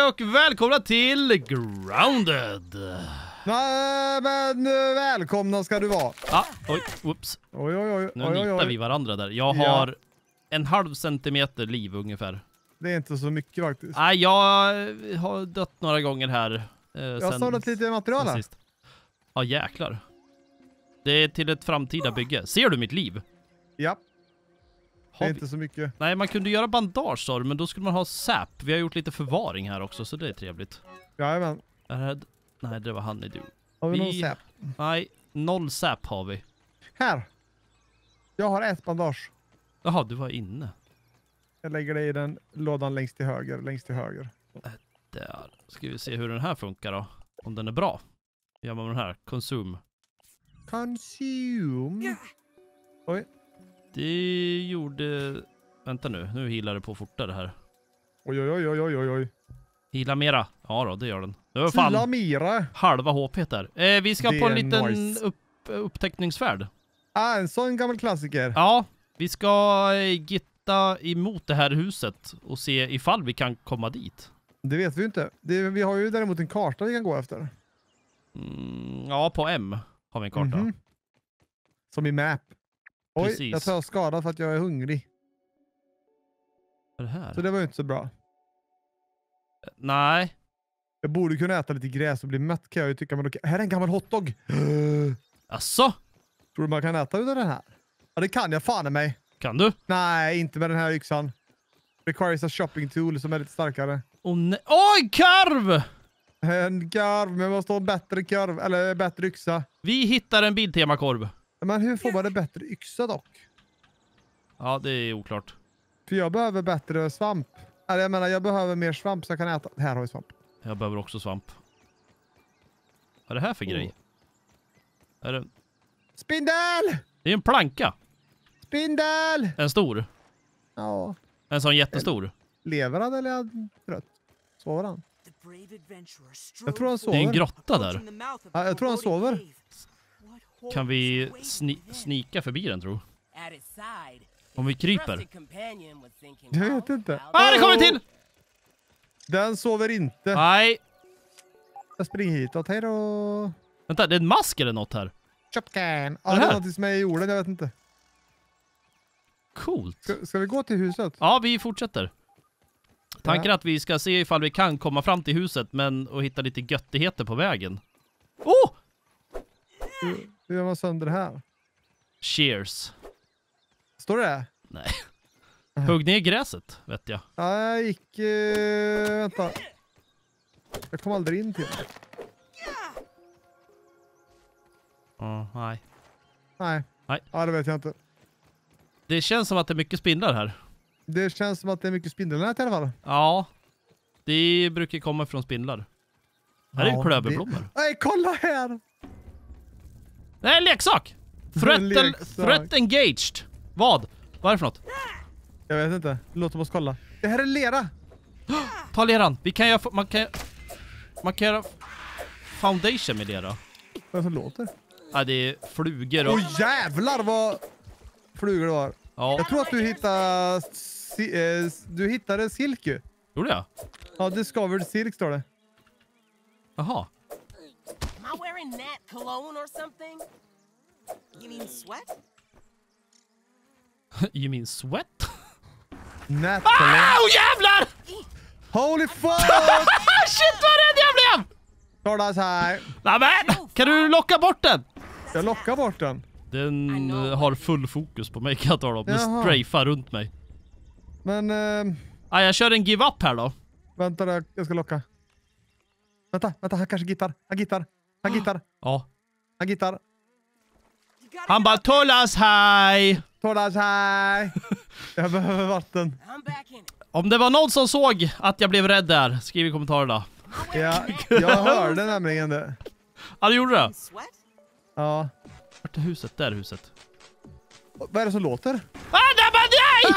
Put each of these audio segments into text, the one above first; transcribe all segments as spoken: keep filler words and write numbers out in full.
och välkomna till Grounded. Nej, men välkomna ska du vara. Ah, oj, whoops. Oj, oj, oj. Nu oj, oj, nitar oj. vi varandra där. Jag Ja. har en halv centimeter liv ungefär. Det är inte så mycket faktiskt. Nej, jag har dött några gånger här. Eh, Jag har samlat lite material här. sist. Ja, jäklar. Det är till ett framtida bygge. Ser du mitt liv? Ja, det Har är vi... inte så mycket. Nej, man kunde göra bandage då, men då skulle man ha sap. Vi har gjort lite förvaring här också, så det är trevligt. Jajamän. Är det... Nej, det var honeydew. Har vi, Vi- någon säp? Nej, noll sap har vi. Här. Jag har ett bandage. Jaha, du var inne. Jag lägger det i den lådan längst till höger. Längst till höger. Där. Ska vi se hur den här funkar då. Om den är bra. Gör man den här. Consume. Consume. Oj. Det gjorde... Vänta nu. Nu healar det på fortare här. Oj, oj, oj, oj, oj, oj. Heala mera. Ja då, det gör den. Det var fan Fila mera. halva H P där. Eh, vi ska Det på en är liten nice. upp, upptäckningsfärd. Ah, en sån gammal klassiker. Ja, vi ska eh, gitta emot det här huset och se ifall vi kan komma dit. Det vet vi ju inte. Det, vi har ju däremot en karta vi kan gå efter. Mm, ja, på M har vi en karta. Mhm. Som i map. Oj, Precis. jag tar skada för att jag är hungrig. Vad är det här? Så det var ju inte så bra. Nej. Jag borde kunna äta lite gräs och bli mätt kan jag ju tycka. Men då kan... Här är en gammal hotdog. Asså? Tror du man kan äta utav den här? Ja, det kan jag fan i mig. Kan du? Nej, inte med den här yxan. Requires a shopping tool som är lite starkare. Oh, nej. Oj, karv! En karv, men jag måste ha en bättre karv. Eller bättre yxa. Vi hittar en Biltema-korv. Men hur får man en bättre yxa dock? Ja, det är oklart. För jag behöver bättre svamp. Eller jag menar, jag behöver mer svamp så jag kan äta. Här har vi svamp. Jag behöver också svamp. Vad är det här för Oh. grej? Är det... Spindel! det är en planka. Spindel! En stor. Ja. En sån jättestor. Lever han eller är han trött? Sover han? Jag tror han Det är en sover. grotta där. Ja, jag tror han sover. Kan vi sni snika förbi den, tror jag? Om vi kryper. Jag vet inte. Ah, det kommer till! Den sover inte. Nej. Jag springer hitåt. Hej då. Vänta, det är en mask eller något här. Chopcan. Ja, Vad är det det är här? något som är i jorden. Jag vet inte. Coolt. Ska, ska vi gå till huset? Ja, vi fortsätter. Tanken är att vi ska se ifall vi kan komma fram till huset, men och hitta lite göttigheter på vägen. Oh! Hur hur gör man sönder det här? Cheers. Står det det? Nej. Hugg ner gräset, vet jag. Ja, jag gick... Eh, vänta. Jag kom aldrig in till det. Oh, nej. Nej. Nej. Ja, det vet jag inte. Det känns som att det är mycket spindlar här. Det känns som att det är mycket spindelnät i alla fall. Ja. Det brukar komma från spindlar. Här är ju Ja, klöverblommor. det- Nej, kolla här! Det är en leksak! Threat, En leksak. threat engaged. Vad? Vad är det för något? Jag vet inte. Låt oss kolla. Det här är lera. Ta leran. Vi kan göra... Man kan, man kan göra foundation med lera. Vad som låter? Ja, det är flugor och... Åh jävlar vad flugor det var. Ja, Jag tror att du hittade... Si, eh, du hittade silk ju. gjorde jag? Ja, discovered silk står det. Jaha. Am I wearing Nat cologne or something? You mean sweat? You mean sweat? Nat Ah, oh, jävlar! Holy fuck! Shit, vad rädd jag blev! Tordas här. Nämen! Kan du locka bort den? Jag lockar bort den. Den eh, har full fokus på mig, kan jag tala om. Den Jaha. strafar runt mig. Men... Eh, Ah, jag kör en give up här då. vänta där, jag ska locka. Vänta, vänta, han kanske gittar. Han gittar. Han gittar. Ja. Han gittar. You gotta Han get bara up. tullas hej. Tordas här. Jag behöver vatten. I'm back in it. Om det var någon som såg att jag blev rädd där, skriv i kommentarerna. Ja, jag hörde nämligen det. Ja, det gjorde det. Sweat? Ja. Vart är huset? Där är huset. Vad är det som låter? Ah, nej, men nej!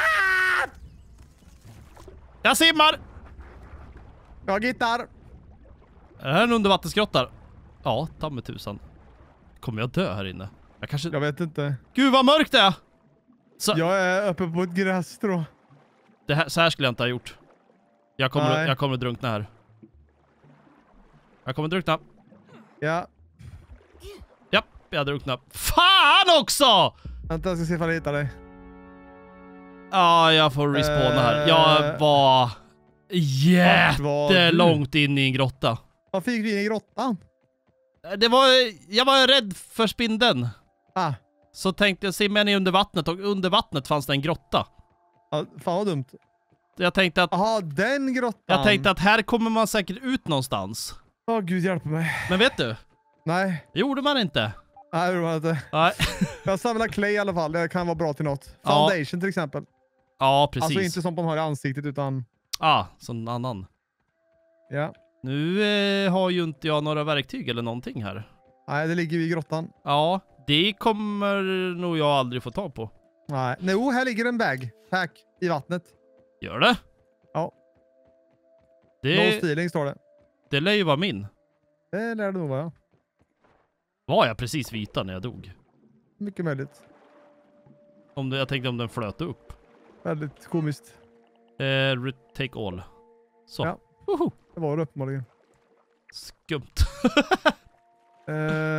Jag simmar! Jag gittar. Är det här en undervattensgrotta? Ja, ta med tusan. Kommer jag dö här inne? Jag kanske... Jag vet inte. Gud vad mörkt det är! Så, Jag är uppe på ett grässtrå. det här, så här skulle jag inte ha gjort. Jag kommer, Nej. jag kommer att drunkna här. Jag kommer att drunkna. Ja. Japp, jag drunknar. Fan också! Vänta, jag ska se ifall jag hittar dig. Ja, jag får respawna här. Jag Eh. var Vart var du? jättelångt in i en grotta. Vad fick vi in i grottan? Det var, jag var rädd för spindeln. Ah, Så tänkte jag, simma ner under vattnet och under vattnet fanns det en grotta. ja, fan vad dumt. Jag tänkte att, Jaha, den grottan. jag tänkte att här kommer man säkert ut någonstans. Åh gud, hjälp mig. Men vet du? Nej, Det gjorde man inte. nej det var inte. Nej. Jag samlar clay i alla fall, det kan vara bra till något. Ja. Foundation till exempel. Ja, precis. Alltså inte som de har i ansiktet utan... Ah, som annan. Ja. Nu eh, har ju inte jag några verktyg eller någonting här. Nej, det ligger i grottan. Ja, det kommer nog jag aldrig få ta på. Nej, no, här ligger en bag. Pack i vattnet. Gör det? Ja. No Det, stealing står det. det lär ju vara min. Det lär det nog vara. Var jag precis vita när jag dog? Mycket möjligt. Om det, jag tänkte om den flöt upp. Väldigt komiskt. Eh, re- take all. Så. Ja. Woho! Det var det uppenbarligen. Skumt. Eh,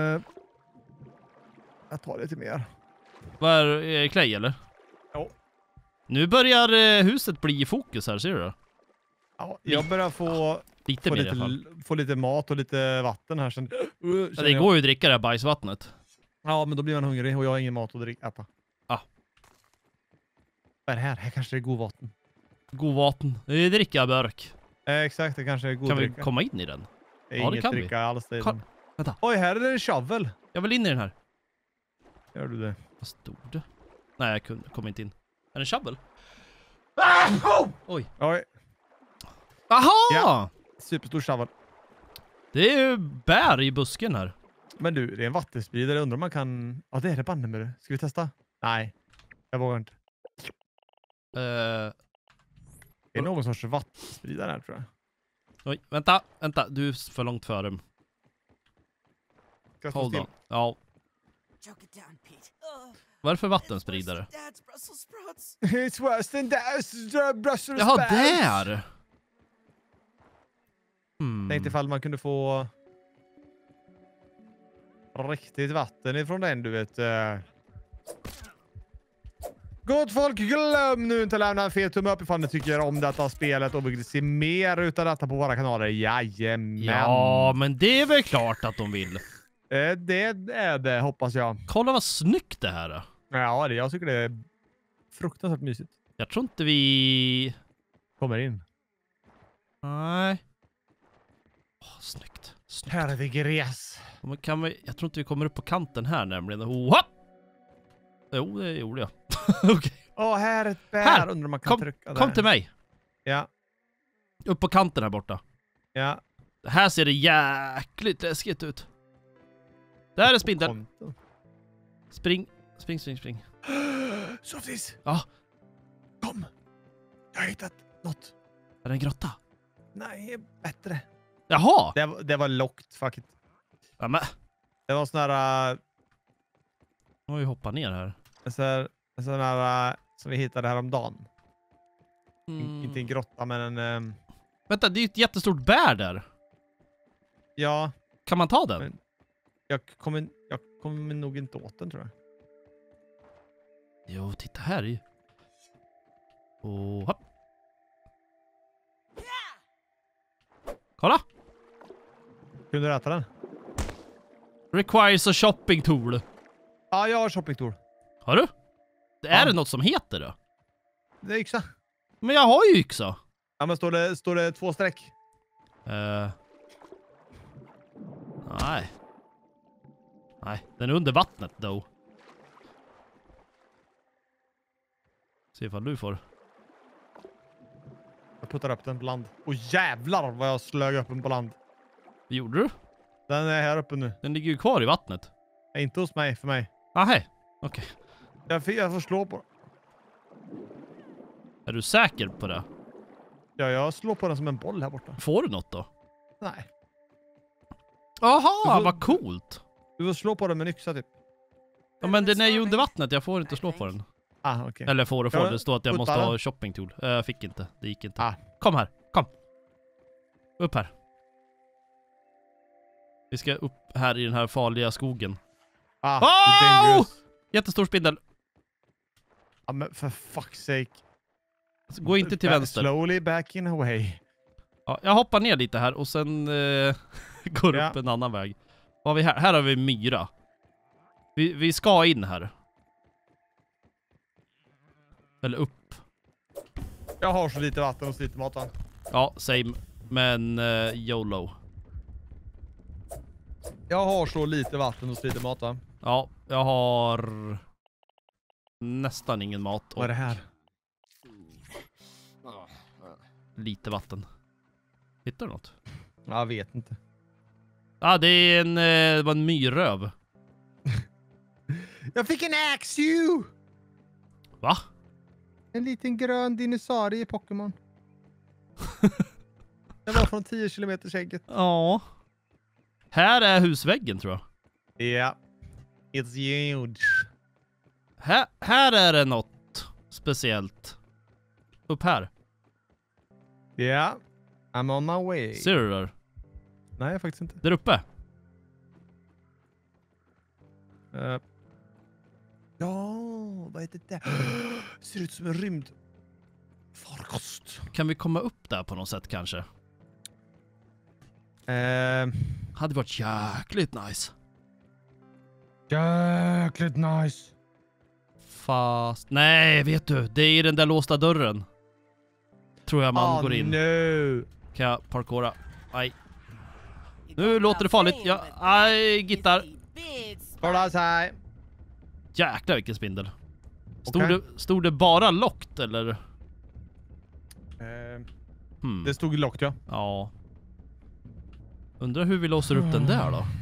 jag tar lite mer. Vad är, är det clay eller? Ja. Nu börjar eh, huset bli i fokus här, ser du det? Ja, jag börjar få, Lite få, mer i alla fall. lite, få lite mat och lite vatten här sen. Uh, Ja, det går ju att dricka det här bajsvattnet. Ja, men då blir man hungrig och jag har ingen mat att dricka, äta. Ah. Vad är det här? Här kanske det är god vatten. God vatten. Det är dricka burk. Eh, exakt, det kanske är god Kan vi dricka. komma in i den? Det är Ja, det inget kan vi. dricka alls i Kan- den. Vänta. Oj, här är det en shovel. Jag vill in i den här. Gör du det? Vad stod det? Nej, jag kunde, kom inte in. Är det en shovel? Oj. Oj, Aha! Ja. superstor shovel. Det är ju bär i busken här. Men du, det är en vattenspridare. Undrar om man kan... Ja, det är det banne med det. Ska vi testa? Nej, jag vågar inte. Uh, Det är någon sorts vattenspridare här, tror jag. oj, vänta, vänta. Du är för långt före. Ska jag stå Hold still? on. Ja. Choke it down, Pete. Ugh. Vad är det för It's worse vattenspridare? than Dad's Brussels sprouts. It's worse than that. Brussels Jaha, sprouts. där! Hmm. Tänkte ifall man kunde få riktigt vatten ifrån den, du vet. Uh... Gott folk, glöm nu inte att lämna en fet tumme upp ifall ni tycker om detta spelet och vill se mer utav detta på våra kanaler. Jajamän. Ja, men det är väl klart att de vill. Eh, det är det, hoppas jag. Kolla vad snyggt det här är. Ja, det, jag tycker det är fruktansvärt mysigt. Jag tror inte vi... Kommer in. Nej. Åh, snyggt. Snyggt. Här är det gräs. Men kan vi... Jag tror inte vi kommer upp på kanten här nämligen. Oh, hopp! Jo, det gjorde jag. Okej. Åh, här är ett bär. Här. Undrar om man kan Kom, trycka där. kom till mig. Ja, Upp på kanten här borta. ja. Här ser det jäkligt läskigt ut. Där är spindeln. Konto. Spring, spring, spring, spring. Softis! Ja. Kom! Jag har hittat något. Är det en grotta? Nej, bättre. Jaha! Det, var- det var lockt, fuck it. Ja, men... Det var sån här... Uh, Nu har vi hoppat ner här. en sån här, en sån här uh, som vi hittade häromdagen. Mm. In, inte en grotta, men en... Um, Vänta, det är ju ett jättestort bär där. ja, Kan man ta den? Men- jag kommer, jag kommer nog inte åt den, tror jag. Jo, titta här i. Och hopp. Kolla! Kunde du äta den? Requires a shopping tool. Ja, jag har shopping tool. Har du? Det är Ja. det något som heter det? Det är yxa. Men jag har ju yxa. Ja, men står det, står det två streck? Uh, nej. Nej, den är under vattnet då. Se ifall du får. Jag puttar upp den på land. Och jävlar vad jag slög upp den på land. Gjorde du? Den är här uppe nu. Den ligger ju kvar i vattnet. Nej, inte hos mig, för mig. Aha, okej. Jag, får- jag får slå på. Är du säker på det? Ja, jag slår på den som en boll här borta. Får du något då? Nej. Aha, Du får- vad coolt. Du får slå på den med en yxa typ. Ja, men den är ju under vattnet, jag får inte slå på den. Ah, okej. Eller får och får, Ja, det står att jag putta måste den. ha shopping tool. Eh, Jag fick inte, det gick inte. Ah. Kom här, kom. Upp här. Vi ska upp här i den här farliga skogen. Ah, Oh! det är dangerous. Jättestor spindel. Ja, men för fuck's sake. Alltså, gå inte till Back- vänster. Slowly backing away. Ja, jag hoppar ner lite här och sen eh, går Ja. upp en annan väg. Vad har vi här? Här har vi myra. Vi, vi ska in här. Eller upp. Jag har så lite vatten och så lite mat. Va? Ja, same. Men eh, YOLO. Jag har så lite vatten och så lite mat. Va? Ja, jag har nästan ingen mat Vad är och det här? lite vatten. Hittar du något? Jag vet inte. Ja, ah, det är en, eh, det var en myrröv. Jag fick en Axew! Va? En liten grön dinosaurie i Pokémon. Det var från tio kilometers ägget. Ja. Här är husväggen tror jag. Ja. Yeah. It's huge. Här, här är det något speciellt. Upp här. Ja. Yeah. I'm on my way. Ser du där? Nej, faktiskt inte. Där uppe. Uh. Ja, vad heter det? Ser ut som en rymd. Farkost. Kan vi komma upp där på något sätt kanske? Uh. Hade varit jäkligt nice. Jäkligt nice. Fast... Nej, vet du. Det är i den där låsta dörren. Tror jag man oh, går in. No. Kan jag parkoura? Nej. Nu låter det farligt. Jag... Aj, gittar. Kolla så här. Jäklar vilken spindel. Stod, Okej. det, stod det bara lockt eller? Uh. Hmm. Det stod lockt, ja. Ja. Undrar hur vi låser upp den där då.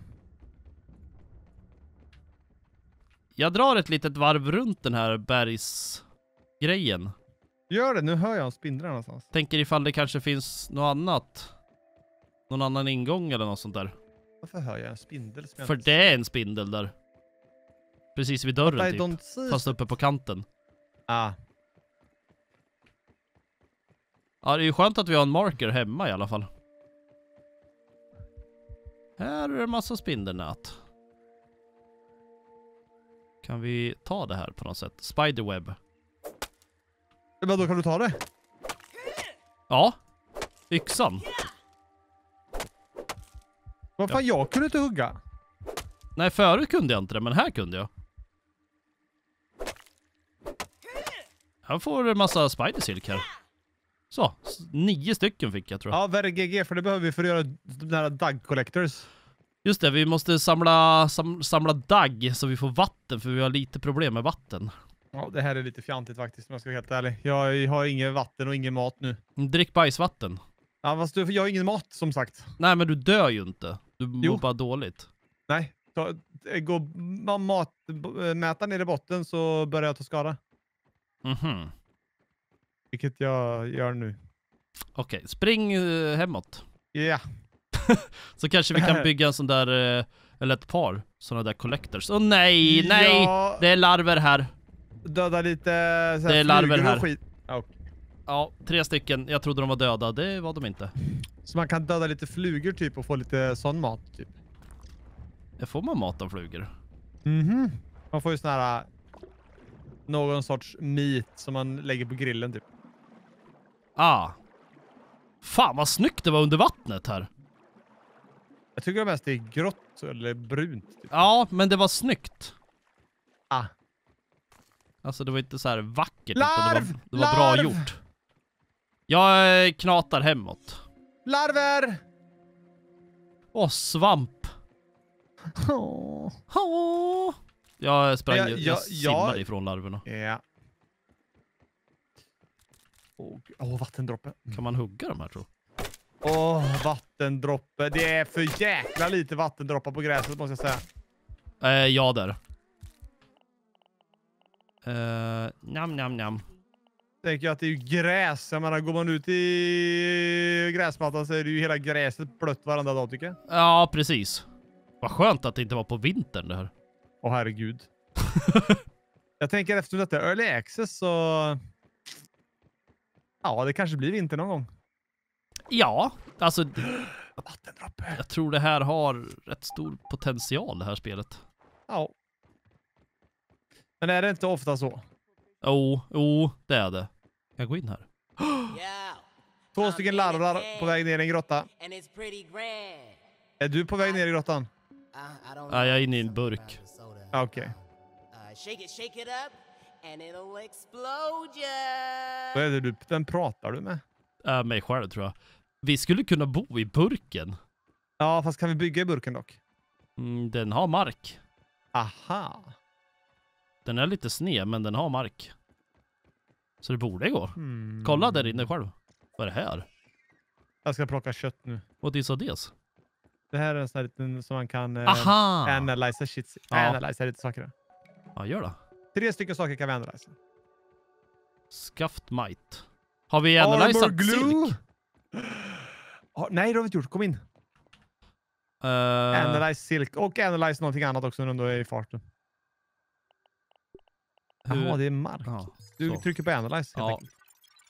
Jag drar ett litet varv runt den här bergsgrejen. Gör det, nu hör jag en spindel någonstans. Tänker ifall det kanske finns något annat. Någon annan ingång eller något sånt där. Varför hör jag en spindel? Som jag För inte det är en spindel där. Precis vid dörren I typ. don't see. Fast uppe på kanten. Ah. Ja, det är ju skönt att vi har en marker hemma i alla fall. Här är det en massa spindelnät. Kan vi ta det här på något sätt? Spiderweb. Men då kan du ta det? Ja. Yxan. Vad fan, jag kunde inte hugga. Nej, förut kunde jag inte det, men här kunde jag. Här får du en massa spidersilk här. Så, s- nio stycken fick jag tror jag. Ja, V R G G, för det behöver vi för att göra de här Dug Collectors. Just det, vi måste samla, sam, samla dagg så vi får vatten, för vi har lite problem med vatten. Ja, det här är lite fjantigt faktiskt, om jag ska vara helt ärlig. Jag har ingen vatten och ingen mat nu. Drick bajsvatten. Ja, fast du, jag har ingen mat, som sagt. Nej, men du dör ju inte. Du mår Jo. bara dåligt. Nej. Så, gå mat, mäta ner i botten så börjar jag ta skada. Mhm. Vilket jag gör nu. Okej, spring uh, hemåt. Ja. Yeah. Så kanske vi kan bygga en sån där, eh, eller ett par såna där collectors. Åh nej, nej! Ja. Det är larver här. Döda lite så Det är larver flugor och här. skit. Ja. Ja, tre stycken. Jag trodde de var döda. Det var de inte. Så man kan döda lite flugor typ och få lite sån mat typ. Det får man mat av flugor. Mhm. Man får ju sån här någon sorts meat som man lägger på grillen typ. Ah. Fan vad snyggt det var under vattnet här. Jag tycker det mest är grått eller brunt typ. Ja, men det var snyggt. Ah. Alltså det var inte så här vackert. Larv! Utan det var, det var bra Larv! gjort. Jag eh, knatar hemåt. Larver! Åh, svamp. Åh. Åh. Jag sprang, Ja, jag, ja, jag simmade ja. ifrån larverna. Ja. Åh, oh, vattendroppe. Kan man hugga de här tror jag? Åh, vattendroppe. Det är för jäkla lite vattendroppar på gräset måste jag säga. Eh, ja där. Eh, nam nam nam. Tänker jag att det är ju gräs. Jag menar, går man ut i gräsmattan så är det ju hela gräset blött varenda dag tycker jag. Ja, precis. Vad skönt att det inte var på vintern det här. Åh herregud. Jag tänker efter detta early access så... Ja, det kanske blir vinter någon gång. Ja, alltså Vattendroppe. jag tror det här har rätt stor potential, det här spelet. Ja. Men är det inte ofta så? Jo, oh, det är det. Jag går in här. Yeah. Två stycken larvar på väg ner i en grotta. And it's pretty grand. Är du på väg ner i grottan? Uh, I don't Ja, jag är inne i en Something burk. about the soda. Ja, okej. Uh, shake it, shake it up, and it'll explode ya. Vad är det du, vem pratar du med? Äh, mig själv tror jag. Vi skulle kunna bo i burken. Ja, fast kan vi bygga i burken dock? Mm, den har mark. Aha. Den är lite sned, men den har mark. Så det borde gå. Hmm. Kolla där inne själv. Vad är det här? Jag ska plocka kött nu. What is this? Det här är en sån här liten som man kan eh, Aha! analysa shit. Ja. Analysa lite saker. Ja, gör det. Tre stycken saker kan vi analysa. Skaft might. Har vi analysat Armor glue? silk? Ah, nej, det har vi inte gjort. Kom in. Uh, Analyze silk och analyze någonting annat också när du är i farten. hur- Jaha, det är mark. Ja, Du så. trycker på analyze helt Ja. enkelt.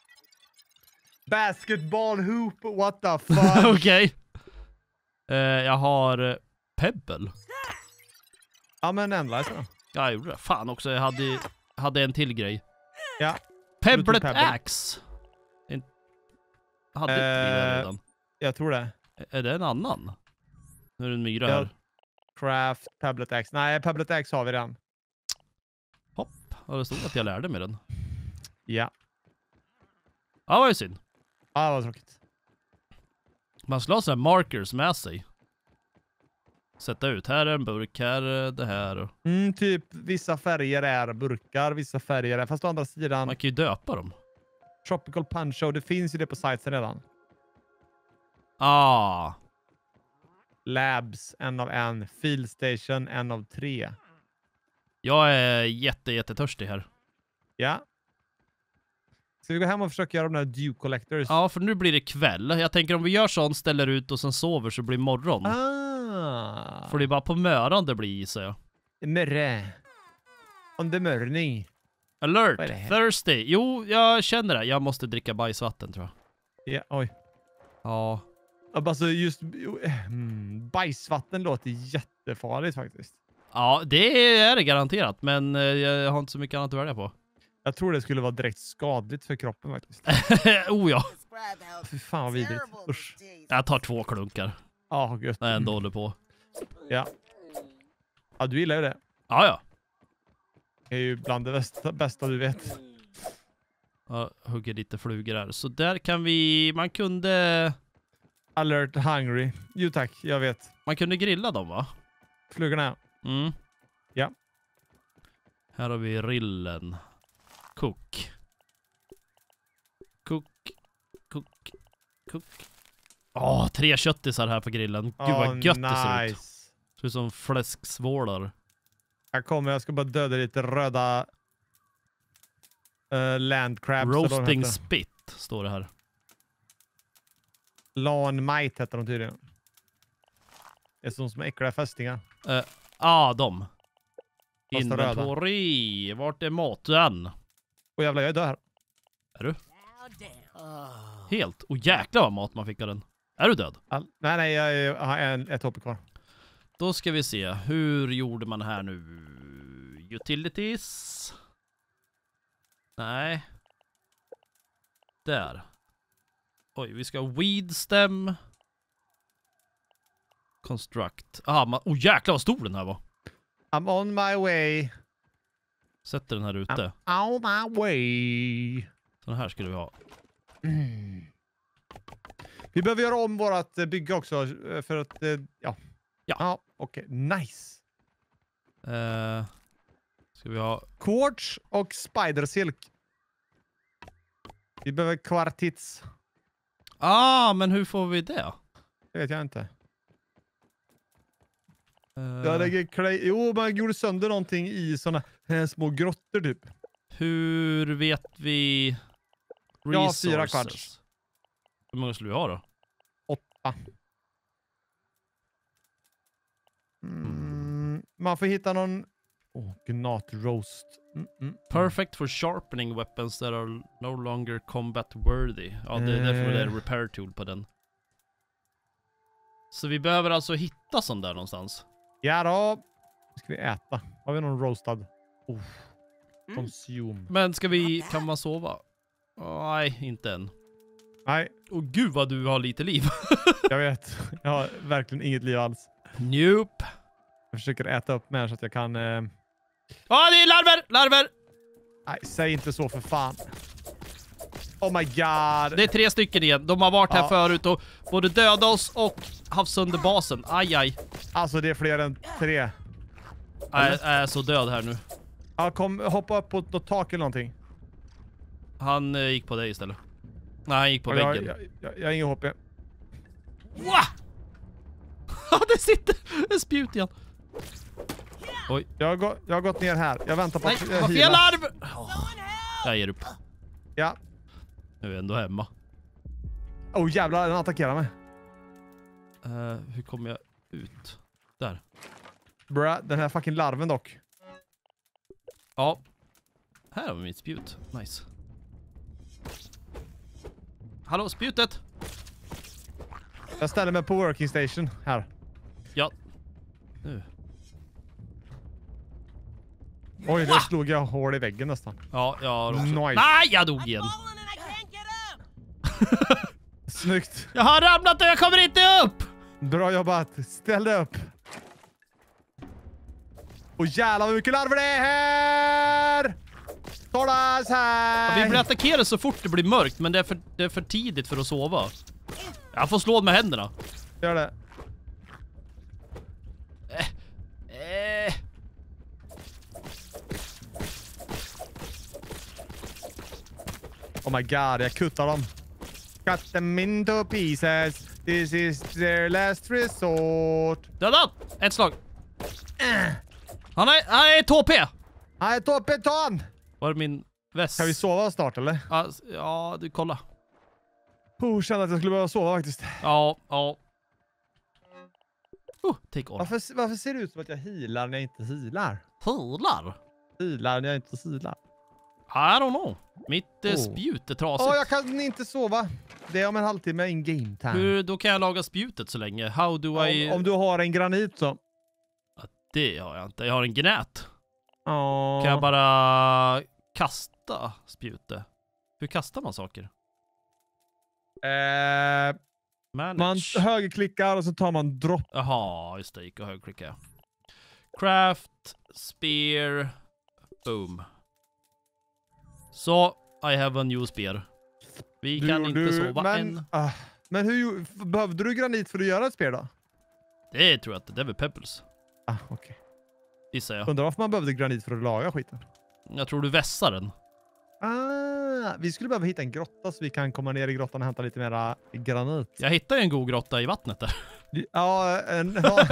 Basketball hoop, what the fuck? Okej. Eh, jag har eh, pebble. Ja, men analyze då. Ja, jag gjorde det. Fan också, jag hade, hade en till grej. Ja. Pebblet pebble. axe. En, hade inte vi Eh, det redan? Jag tror det. Är det en annan? Nu är det en myra Ja. här. Craft, Pebblet Axe. Nej, Pebblet Axe har vi redan. Hopp. Ja, det stod att jag lärde mig den. Ja. Ja, vad är synd. Ah, vad tråkigt. Man skulle ha sådana markers med sig. Sätta ut. Här är en burk, här är det här. Mm, typ vissa färger är burkar, vissa färger är... Fast å andra sidan, Man kan ju döpa dem. Tropical Punch, det finns ju det på sajten redan. Ah. Labs, en av en. Field Station, en av tre. Jag är jätte, jättetörstig här. Ja. Ska vi gå hem och försöka göra de där Dew Collectors? Ja, för nu blir det kväll. Jag tänker om vi gör sånt, ställer ut och sen sover så blir det morgon. Ah. För det är bara på möran det blir, gissar jag. Mörre. On the morning. Alert! Vad är det här? Thirsty! Jo, jag känner det. Jag måste dricka bajsvatten, tror jag. Ja, oj. Ja. Alltså just mm, bajsvatten låter jättefarligt faktiskt. Ja, det är det garanterat. Men eh, jag har inte så mycket annat att välja på. Jag tror det skulle vara direkt skadligt för kroppen faktiskt. oh ja. Describe how Fy fan vad vidrigt. terrible this Usch. tastes. Jag tar två klunkar. Ja, oh, gött. När jag ändå håller på. Ja. Ja, du gillar ju det. Ja, ja. Det är ju bland det bästa, bästa du vet. Jag hugger lite flugor här. Så där kan vi... Man kunde... Alert hungry. Jo tack, jag vet. Man kunde grilla dem, va? Flugorna. Mm. Ja. Här har vi rillen. Cook. Cook. Cook. Cook. Åh, tre köttisar här på grillen. Gud vad Åh, gött det ser ut. nice. Ser ut som fläsksvålar. Här kommer jag ska bara döda lite röda uh, land crabs. eller vad de Roasting heter. spit står det här. Lawn mite heter de tydligen. Det är sånt som äckliga fästingar. Ja, ah, de. Fast röda. Inventory. Vart är maten? Och jävlar, jag är död här. Är du? Now down. Helt. Och jäklar vad mat man fick av den. Är du död? All... Nej, nej, jag, jag har en, ett hopp kvar. Då ska vi se. Hur gjorde man här nu? Utilities. Nej. Där. Oj, vi ska ha weed stem. Construct. Ah, man... Oh jäklar vad stor den här var. I'm on my way. Sätter den här ute. I'm on my way. Den här skulle vi ha. Mm. Vi behöver göra om vårat eh, bygge också eh, för att, eh, ja. Ja. Ja, okej. Nice. Eh, ska vi ha... Quartz och spidersilk. Vi behöver kvartits. Ah, men hur får vi det? Det vet jag inte. Eh, Jag lägger clay. Jo, man gjorde sönder någonting i såna här små grottor typ. hur vet vi... Ja, fyra resources? kvarts. Hur många skulle vi ha då? Åtta. Mm, man får hitta någon Oh, gnat roast. Mm, mm. Perfect for sharpening weapons that are no longer combat worthy. Ja, det är därför det är repair tool på den. Så vi behöver alltså hitta sån där någonstans. Ja då. Ska vi äta? Har vi någon roastad? Oh. Consume. Men ska vi... Kan man sova? Oh, nej, inte än. Nej. Åh oh, gud vad du har lite liv. Jag vet. Jag har verkligen inget liv alls. Nope. Jag försöker äta upp mer så att jag kan... Ja, eh... oh, det är larver! Larver! Nej, säg inte så för fan. Oh my god. Det är tre stycken igen. De har varit här ja. förut och både döda oss och haft sönder basen. Aj, aj. Alltså, det är fler än tre. Jag är, är så död här nu. Ja, kom, hoppa upp på något tak eller någonting. Han eh, gick på dig istället. Nej, han gick på jag, väggen. Jag, jag, jag har ingen H P. Wow! Det sitter en spjut igen. Oj. Jag har, gå, jag har gått ner här. Jag väntar på Nej, att vad fel heala. larv! Oh, jag ger upp. Ja. Nu är jag ändå hemma. Oh jävlar, den attackerar mig. Uh, hur kommer jag ut? Där. Bra, den här fucking larven dock. Ja. Här har vi mitt spjut. Nice. Hallå, spjutet! Jag ställer mig på working station här. Ja. Nu. Oj, där slog jag hål i väggen nästan. Ja, jag har också. Nice. Nej, jag dog igen. Snyggt. Jag har ramlat och jag kommer inte upp! Bra jobbat. Ställ dig upp. Och jävlar vad mycket larver det är här! Tordas här! Ja, vi blir attackerade så fort det blir mörkt, men det är, för, det är för tidigt för att sova. Jag får slå med händerna. Gör det. Eh. Eh. Oh my god, jag kuttar dem. Cut them into pieces. This is their last resort. Döda! Ett slag. Äh. Han är, han är ett H P. Han är toppetan! Var är min väst? Kan vi sova snart eller? Ja, ja, du kolla. Oh, kände att jag skulle behöva sova faktiskt. Ja, ja. Oh, take on. Varför, varför ser det ut som att jag healar när jag inte healar? Healar? Healar när jag inte healar. I don't know. Mitt eh, Oh. spjut är trasigt. Åh, oh, jag kan inte sova. Det är om en halvtimme in game time. Hur, då kan jag laga spjutet så länge. How do I... Om, om du har en granit så. Ja, det har jag inte. Jag har en gnät. Oh. Kan jag bara kasta spjutet? Hur kastar man saker? Eh, man Manage. högerklickar och så tar man dropp. Jaha, just det. Gick och högklicka jag. Craft, spear, boom. Så, I have a new spear. Vi Du kan gjorde- inte sova men, än. ah, men hur behövde du granit för att göra ett spel då? Det tror jag att det är väl pebbles. Ah, okej. Okay. Gissar jag. Undrar varför man behövde granit för att laga skiten. Jag tror du vässar den. Ah, vi skulle behöva hitta en grotta så vi kan komma ner i grottan och hämta lite mera granit. Jag hittade ju en god grotta i vattnet där. Ja, en... Ja.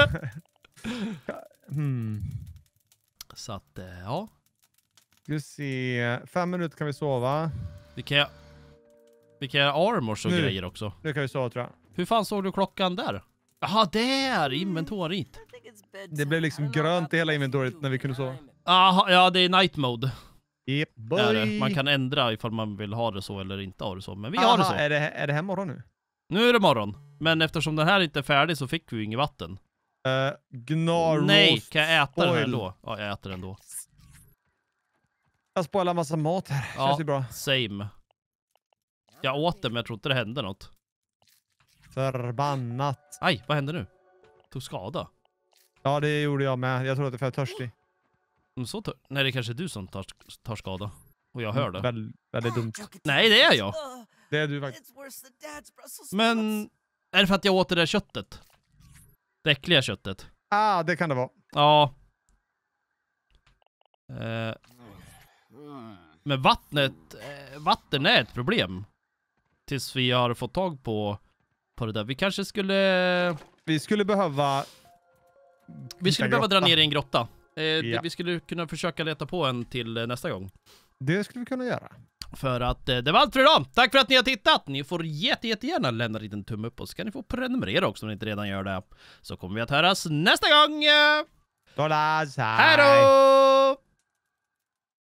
hmm. Så att, eh, ja. Ska vi se. Fem minuter kan vi sova. Vi kan göra... Vi kan göra armors och Nu. grejer också. Nu kan vi sova tror jag. Hur fan såg du klockan där? Jaha, där! Inventoriet. Det blev liksom grönt i hela inventoriet när vi kunde sova. Aha, ja, det är night mode. Yep, boy. Är det. Man kan ändra ifall man vill ha det så eller inte ha det så. Men vi Aha, har det så. Är det, är det här morgon nu? Nu är det morgon. Men eftersom den här inte är färdig så fick vi ju inget vatten. Uh, gnar Nej, roast kan jag äta den här oil. då? Ja, jag äter den då. Jag spoilar massa mat här. Ja. Känns ju bra. Same. Jag åt det men jag tror inte det hände något. Förbannat. Aj, vad hände nu? Tog skada. Ja, det gjorde jag med. Jag tror att det är för jag är törstig. Men så tör- Nej, det är kanske du som tar, tar skada. Och jag hör det. Väl, väldigt dumt. Nej, det är jag. Det är du faktiskt. Men är det för att jag åt det där köttet? Det äckliga köttet. Ah, det kan det vara. Ja. Eh. Men vattnet, eh, vatten är ett problem. Tills vi har fått tag på, på det där. Vi kanske skulle... Vi skulle behöva... Vi skulle hitta behöva dra grotta. ner i en grotta. Eh, Ja. det, vi skulle kunna försöka leta på en till eh, nästa gång. Det skulle vi kunna göra. För att eh, det var allt för idag. Tack för att ni har tittat. Ni får jätte, jättegärna lämna en liten tumme upp och så kan ni få prenumerera också om ni inte redan gör det. Så kommer vi att höras nästa gång. Dollars, hej. Hej då!